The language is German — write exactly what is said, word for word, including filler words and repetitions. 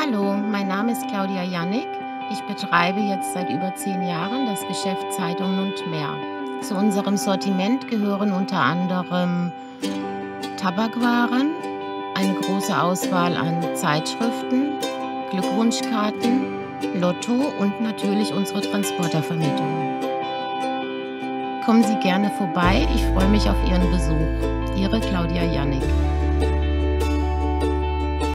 Hallo, mein Name ist Claudia Jannik. Ich betreibe jetzt seit über zehn Jahren das Geschäft Zeitungen und mehr. Zu unserem Sortiment gehören unter anderem Tabakwaren, eine große Auswahl an Zeitschriften, Glückwunschkarten, Lotto und natürlich unsere Transportervermietung. Kommen Sie gerne vorbei, ich freue mich auf Ihren Besuch. Ihre Claudia Jannik.